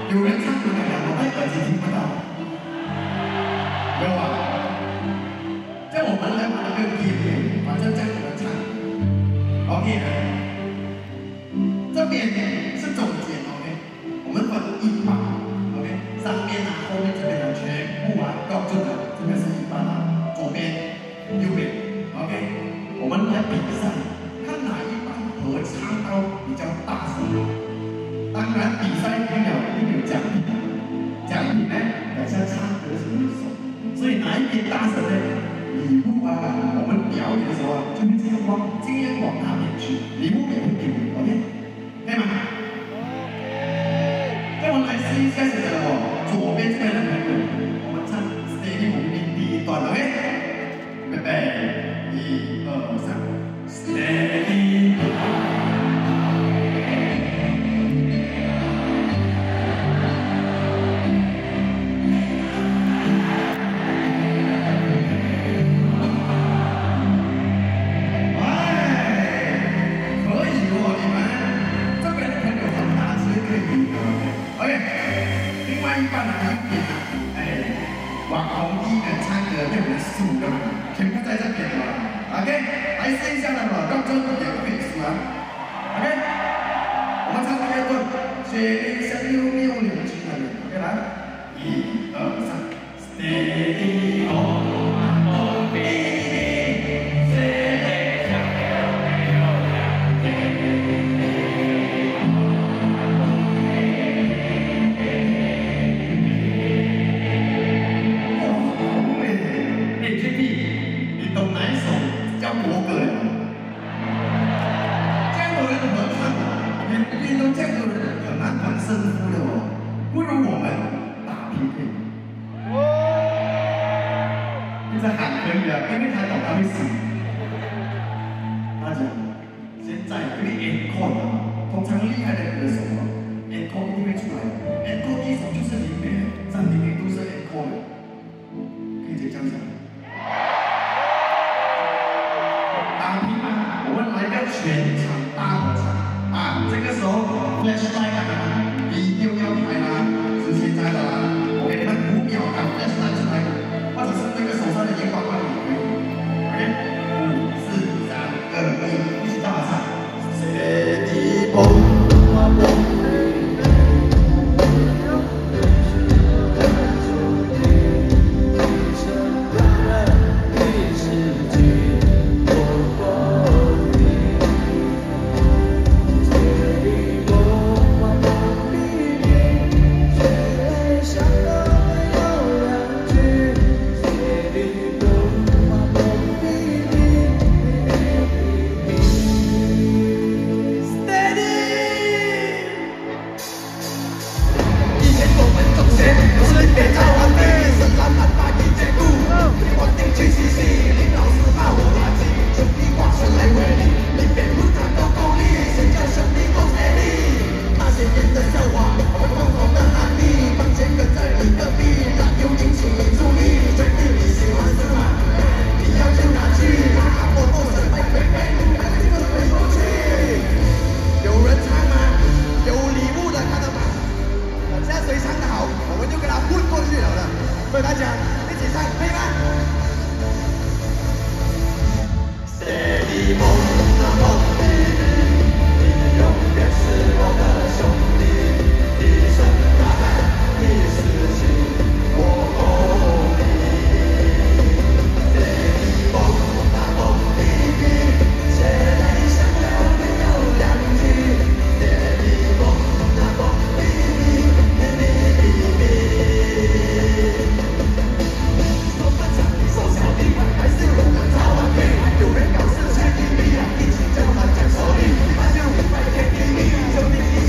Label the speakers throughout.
Speaker 1: 有人唱歌的，我戴耳机听不到。有啊，在我们来玩一个 game， 反正这样子的唱。OK 啊，这边是中间 OK， 我们分一半 OK， 上面啊、后面这边的全部啊标准的，这边是一半啊，左边、右边 OK， 我们来比赛，看哪一半合唱到比较大声。当然，比赛一定有奖品，奖品呢，等下唱歌时候手，所以哪一边大声呢？礼物啊，我们表演的时候啊，就会尽量往那边去，礼物也会给你 ，OK， 可以吗？那我们来试一下这个左边这边的朋友，我们唱 Steady 红兵第一段 ，OK， 预备，1、2、3 ，Steady。一般的奖品啊，网红艺人唱歌就能输的嘛，全部在这边了 ，OK， 来试一下的嘛，观众也可以输啊 ，OK， 我们唱第二段，雪里像有没有两句那里 ，OK 来，1、2、3 ，Steady on baby。不如我们打 PK。一直喊可以啊，因为他懂他会死。他讲，现在因为 encore 通常厉害的歌手啊 ，encore 一定会出来的 ，encore 一首就是里面3名都是 encore 的，可以直接这样讲。打拼嘛，我们来个全场大合唱啊！这个时候 flashlight 啊。一定要拍啦，是现在的啦。我给你们5秒赶快出来，或者是那个手上的荧光棒也可以。OK， 5、4、3、2、1，一起大合唱。Steady on。对大家一起唱，可以吗？Steady 梦啊梦里，你永远是我的兄弟，一生大海的事情我懂你。Steady 梦啊梦里，血泪相交没有两句。Steady 梦啊梦里，还是我们超完美，有人搞事才比比啊，一起叫他讲手里，他就明白天地里，兄弟一起。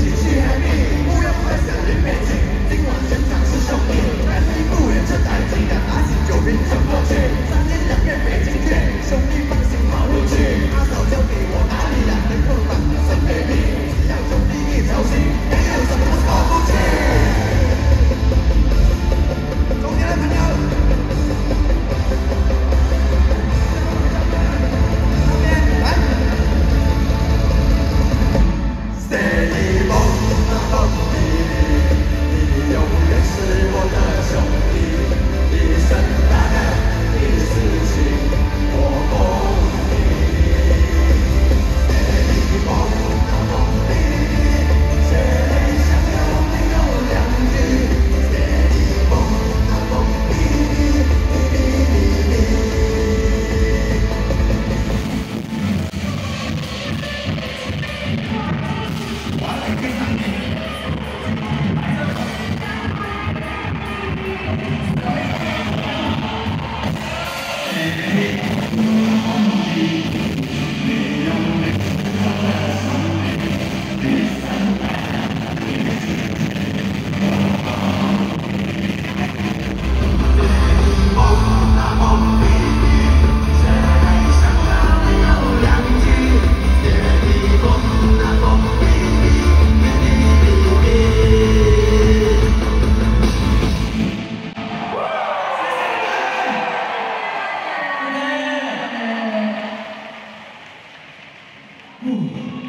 Speaker 1: 嗯。